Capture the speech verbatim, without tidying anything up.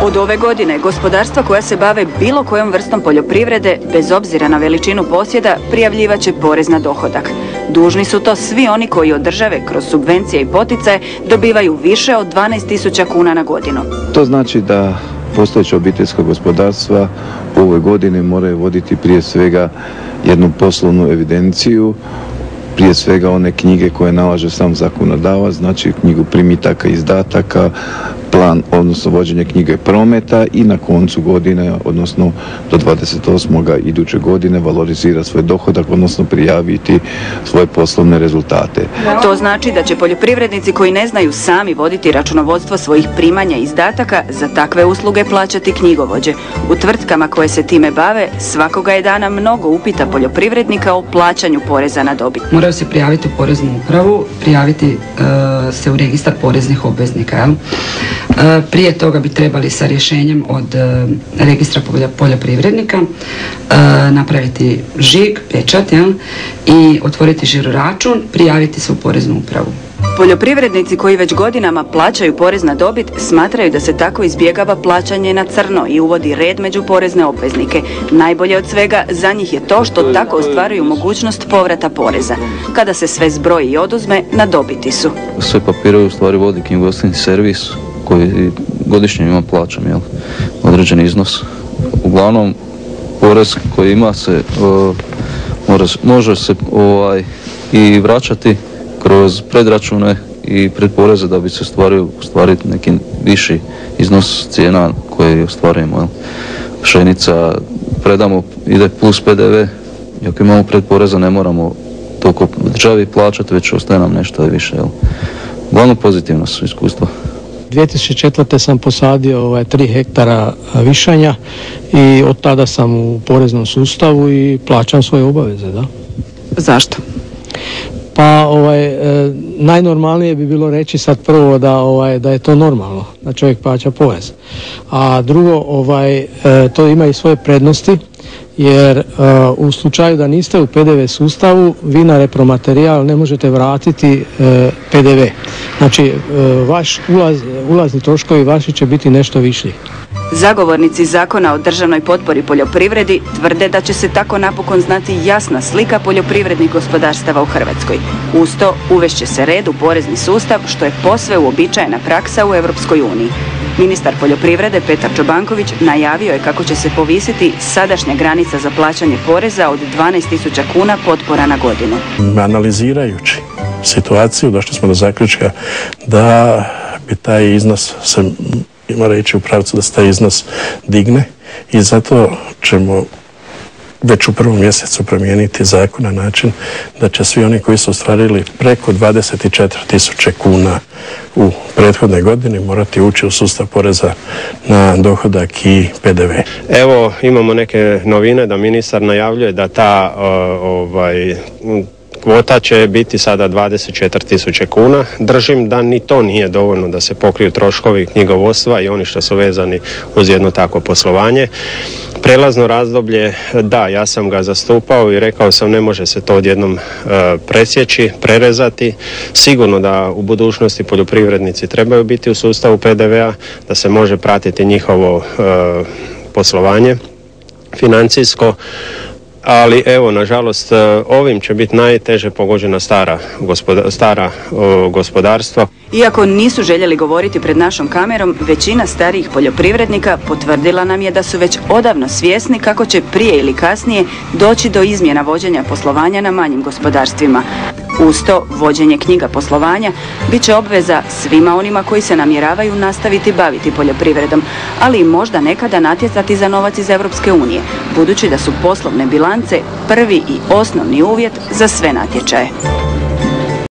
Od ove godine gospodarstva koja se bave bilo kojom vrstom poljoprivrede, bez obzira na veličinu posjeda, prijavljivaće porez na dohodak. Dužni su to svi oni koji od države kroz subvencije i poticaje dobivaju više od dvanaest tisuća kuna na godinu. To znači da postojeća obiteljska gospodarstva u ovoj godini moraju voditi prije svega jednu poslovnu evidenciju, prije svega one knjige koje nalaže sam zakonodavac, znači knjigu primitaka i izdataka, plan, odnosno vođenje knjige prometa i na koncu godine, odnosno do dvadeset osmog iduće godine valorizira svoj dohodak, odnosno prijaviti svoje poslovne rezultate. To znači da će poljoprivrednici koji ne znaju sami voditi računovodstvo svojih primanja i izdataka za takve usluge plaćati knjigovođe. U tvrtkama koje se time bave svakoga je dana mnogo upita poljoprivrednika o plaćanju poreza na dobit. Moraju se prijaviti u poreznu upravu, prijaviti uh, se u registar poreznih obveznika. Jel? Uh, prije toga bi trebali sa rješenjem od uh, registra poljoprivrednika uh, napraviti žig, pečat, jel? I otvoriti žiro račun, prijaviti se u poreznu upravu. Poljoprivrednici koji već godinama plaćaju porez na dobit smatraju da se tako izbjegava plaćanje na crno i uvodi red među porezne obveznike. Najbolje od svega za njih je to što tako ostvaruju mogućnost povrata poreza. Kada se sve zbroji i oduzme, na dobiti su. Sve papire u stvari vodi knjigovodstveni servis koji godišnje ima plaćam, jel? Određeni iznos. Uglavnom, porez koji ima se uh, može, može se ovaj, i vraćati kroz predračune i predporeze da bi se stvario ostvariti neki viši iznos cijena koje ostvarujemo. Jel? Pšenica predamo, ide plus P D V, i ako imamo predporeza ne moramo toliko državi plaćati, već ostaje nam nešto više. Jel? Uglavnom pozitivno su iskustva. dvije tisuće četvrte sam posadio ovaj, tri hektara višanja i od tada sam u poreznom sustavu i plaćam svoje obaveze. Da? Zašto? Pa ovaj, e, najnormalnije bi bilo reći sad prvo da, ovaj, da je to normalno, da čovjek plaća porez. A drugo, ovaj, e, to ima i svoje prednosti, jer e, u slučaju da niste u P D V sustavu, vi na repromaterijal ne možete vratiti e, P D V. Znači, e, vaš ulaz, ulazni troškovi vaši će biti nešto višlji. Zagovornici zakona o državnoj potpori poljoprivredi tvrde da će se tako napokon znati jasna slika poljoprivrednih gospodarstava u Hrvatskoj. Uz to uvešće se red u porezni sustav, što je posve uobičajena praksa u Europskoj uniji. Ministar poljoprivrede Petar Čobanković najavio je kako će se povisiti sadašnja granica za plaćanje poreza od dvanaest tisuća kuna potpora na godinu. Analizirajući situaciju došli smo do zaključka da bi taj iznos se mora ići u pravcu da se taj iznos digne i zato ćemo već u prvom mjesecu promijeniti zakon na način da će svi oni koji su ostvarili preko dvadeset četiri tisuće kuna u prethodnoj godini morati ući u sustav poreza na dohodak i P D V. Evo, imamo neke novine da ministar najavljuje da ta ovaj, kvota će biti sada dvadeset četiri tisuće kuna. Držim da ni to nije dovoljno da se pokriju troškovi knjigovodstva i oni što su vezani uz jedno takvo poslovanje. Prelazno razdoblje, da, ja sam ga zastupao i rekao sam ne može se to odjednom e, presjeći, prerezati. Sigurno da u budućnosti poljoprivrednici trebaju biti u sustavu P D V-a, da se može pratiti njihovo e, poslovanje financijsko. Ali evo, nažalost, ovim će biti najteže pogođena stara, gospoda, stara o, gospodarstva. Iako nisu željeli govoriti pred našom kamerom, većina starijih poljoprivrednika potvrdila nam je da su već odavno svjesni kako će prije ili kasnije doći do izmjena vođenja poslovanja na manjim gospodarstvima. Uz to, vođenje knjiga poslovanja bit će obveza svima onima koji se namjeravaju nastaviti baviti poljoprivredom, ali i možda nekada natjecati za novac iz Europske unije, budući da su poslovne bilance prvi i osnovni uvjet za sve natječaje.